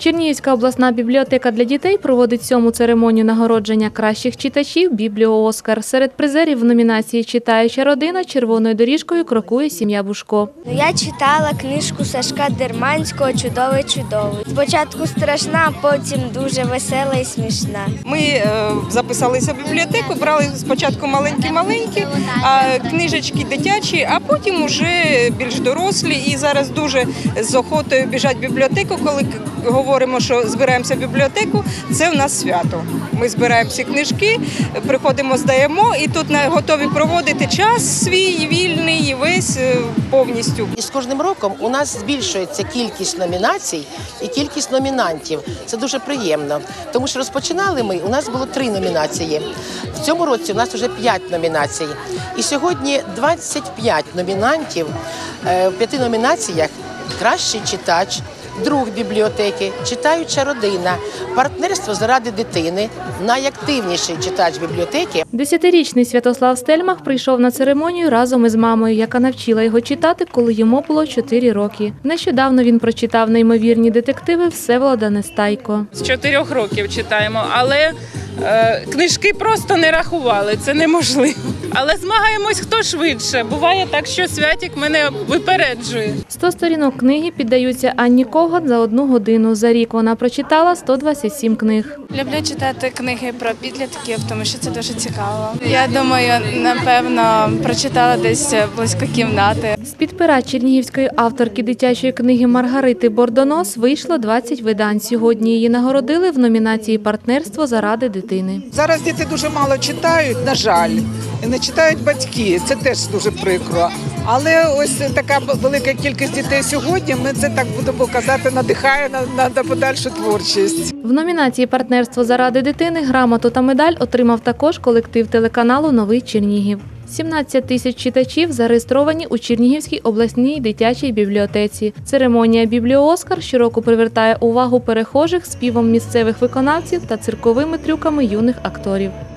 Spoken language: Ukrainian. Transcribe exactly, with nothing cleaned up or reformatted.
Чернігівська обласна бібліотека для дітей проводить сьому церемонію нагородження кращих читачів «Бібліо-Оскар». Серед призерів в номінації «Читаюча родина» червоною доріжкою крокує сім'я Бушко. Я читала книжку Сашка Дерманського «Чудовий чудовий». Спочатку страшна, а потім дуже весела і смішна. Ми е, записалися в бібліотеку, брали спочатку маленькі-маленькі, а книжечки дитячі, а потім вже більш дорослі. І зараз дуже з охотою біжать в бібліотеку, коли говоримо, що збираємося в бібліотеку, це в нас свято. Ми збираємо всі книжки, приходимо, здаємо і тут готові проводити час свій, вільний, весь повністю. І з кожним роком у нас збільшується кількість номінацій і кількість номінантів. Це дуже приємно, тому що розпочинали ми, у нас було три номінації. В цьому році у нас вже п'ять номінацій. І сьогодні двадцять п'ять номінантів в п'яти номінаціях «Кращий читач», «Друг бібліотеки», «Читаюча родина», «Партнерство заради дитини», «Найактивніший читач бібліотеки». Десятирічний Святослав Стельмах прийшов на церемонію разом із мамою, яка навчила його читати, коли йому було чотири роки. Нещодавно він прочитав неймовірні детективи Всеволода Нестайко. З чотирьох років читаємо, але е, книжки просто не рахували, це неможливо. Але змагаємось, хто швидше. Буває так, що Святік мене випереджує. сто сторінок книги піддаються Анні Когот за одну годину. За рік вона прочитала сто двадцять сім книг. Люблю читати книги про підлітків, тому що це дуже цікаво. Я думаю, напевно, прочитала десь близько кімнати. З-під пера чернігівської авторки дитячої книги Маргарити Бордонос вийшло двадцять видань. Сьогодні її нагородили в номінації «Партнерство заради дитини». Зараз діти дуже мало читають, на жаль, і не читають батьки. Це теж дуже прикро. Але ось така велика кількість дітей сьогодні, ми це так будемо казати, надихає на, на подальшу творчість. В номінації «Партнерство заради дитини» грамоту та медаль отримав також колектив телеканалу «Новий Чернігів». сімнадцять тисяч читачів зареєстровані у Чернігівській обласній дитячій бібліотеці. Церемонія «Бібліо-Оскар» щороку привертає увагу перехожих співом місцевих виконавців та цирковими трюками юних акторів.